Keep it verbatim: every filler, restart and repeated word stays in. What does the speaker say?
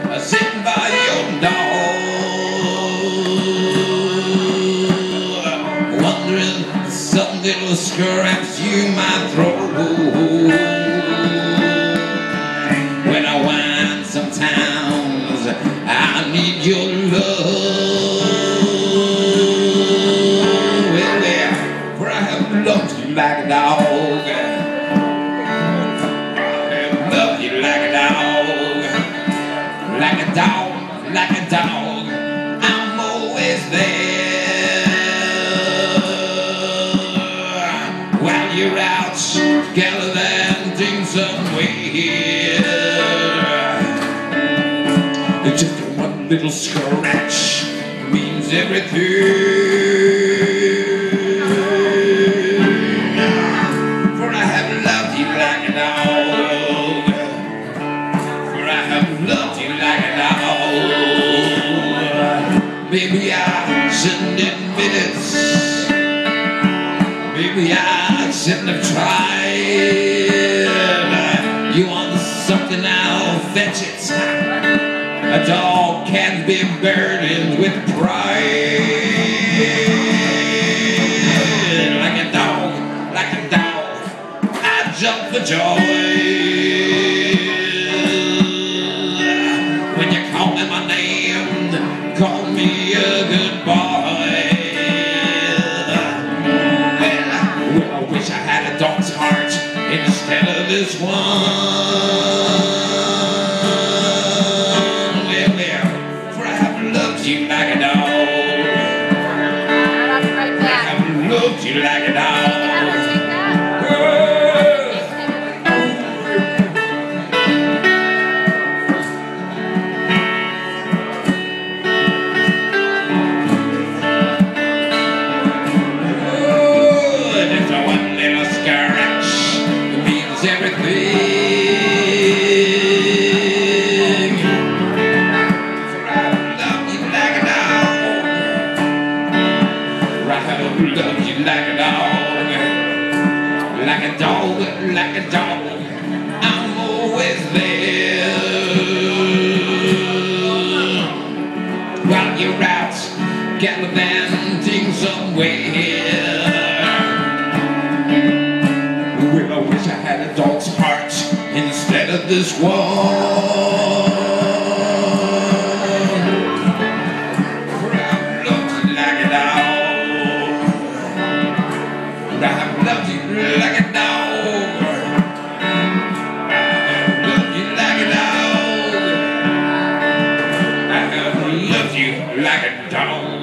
sitting by your door, wondering some little scraps you might throw. When I whine sometimes, I need your love. Well, well, for I have loved you like a dog. Like a dog, like a dog, I'm always there. While you're out gallivanting somewhere, just one little scratch means everything. For I have loved you like a dog. For I have loved you like a dog. Maybe I shouldn't admit it. Maybe I shouldn't have tried. You want something, I'll fetch it. A dog can't be burdened with pride. Like a dog, like a dog, I jump for joy. Call me a good boy. Well, well, I wish I had a dog's heart instead of this one. Well, well, for I have loved you like a dog. I have loved you like a dog. Everything. For I love you like a dog. For I have loved you like a dog. Like a dog, like a dog, I'm always there. While you're out gallivanting somewhere. Well, I wish I had a dog's heart instead of this one. For I've loved you like a dog. For I've loved you like a dog. I've loved you like a dog. I have loved you like a dog.